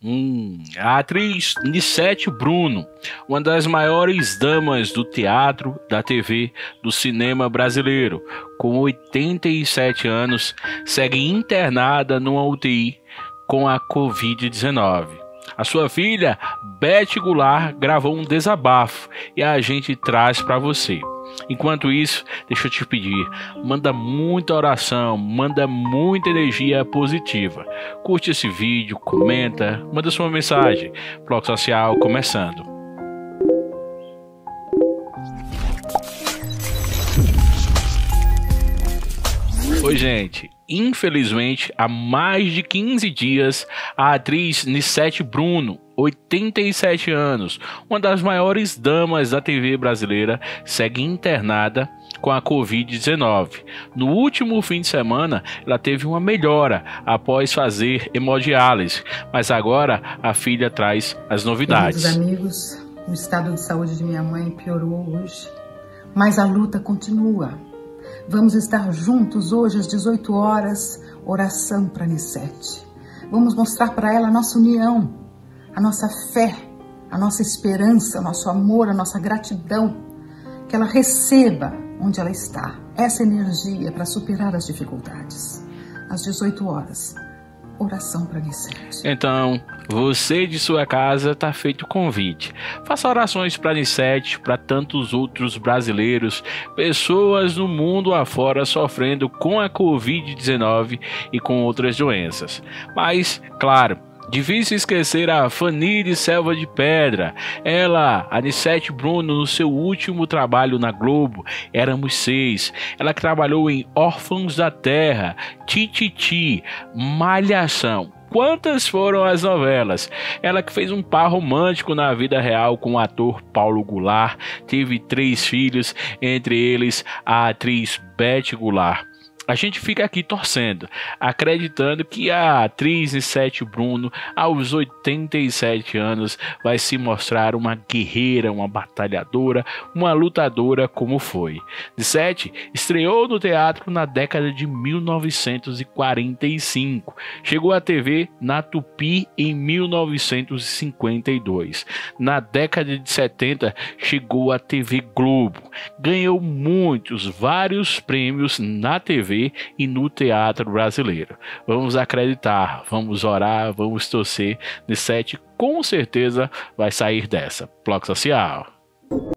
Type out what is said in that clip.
A atriz Nicete Bruno, uma das maiores damas do teatro, da TV, do cinema brasileiro, com 87 anos, segue internada numa UTI com a Covid-19. A sua filha, Beth Goulart, gravou um desabafo e a gente traz para você. Enquanto isso, deixa eu te pedir, manda muita oração, manda muita energia positiva. Curte esse vídeo, comenta, manda sua mensagem. Bloco Social começando. Oi, gente. Infelizmente, há mais de 15 dias, a atriz Nicete Bruno, 87 anos, uma das maiores damas da TV brasileira, segue internada com a Covid-19. No último fim de semana, ela teve uma melhora após fazer hemodiálise, mas agora a filha traz as novidades. Queridos amigos, o estado de saúde de minha mãe piorou hoje, mas a luta continua. Vamos estar juntos hoje às 18 horas, oração para Nicete. Vamos mostrar para ela a nossa união, a nossa fé, a nossa esperança, o nosso amor, a nossa gratidão. Que ela receba onde ela está, essa energia para superar as dificuldades. Às 18 horas, oração para Nicete. Então, você de sua casa está feito o convite. Faça orações para Nicete, para tantos outros brasileiros, pessoas no mundo afora sofrendo com a Covid-19 e com outras doenças. Mas, claro, difícil esquecer a Fanny de Selva de Pedra. Ela, a Nicete Bruno, no seu último trabalho na Globo, Éramos Seis. Ela que trabalhou em Órfãos da Terra, Tititi, Malhação. Quantas foram as novelas? Ela que fez um par romântico na vida real com o ator Paulo Goulart, teve 3 filhos, entre eles a atriz Beth Goulart. A gente fica aqui torcendo, acreditando que a atriz Nicete Bruno, aos 87 anos, vai se mostrar uma guerreira, uma batalhadora, uma lutadora como foi. Nicete estreou no teatro na década de 1945. Chegou à TV na Tupi em 1952. Na década de 70, chegou à TV Globo. Ganhou vários prêmios na TV e no teatro brasileiro. Vamos acreditar, vamos orar, vamos torcer. Nicete com certeza vai sair dessa. Bloco Social.